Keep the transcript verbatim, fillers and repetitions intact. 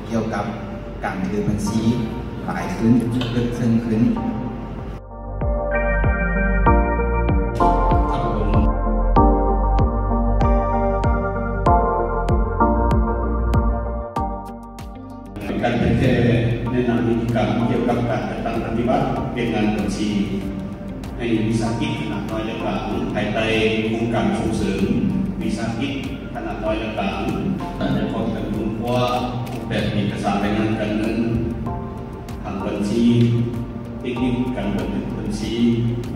เกี่ยวกับการถือบัญชีหลายขึ้นลึกซึ้งขึ้นการเป็นแค่แนะนำวิธีการเกี่ยวกับการจัดตั้งปฏิบัติเป็นงานบัญชีให้วิสาหกิจขนาดน้อยและกลางภายใต้โครงการส่งเสริมวิสาหกิจขนาดน้อยและกลางแต่ในความเป็นกลุ่มว่าแบบเอกสารรายงานการเงินทางบัญชีเทคนิคการบันทึกบัญชี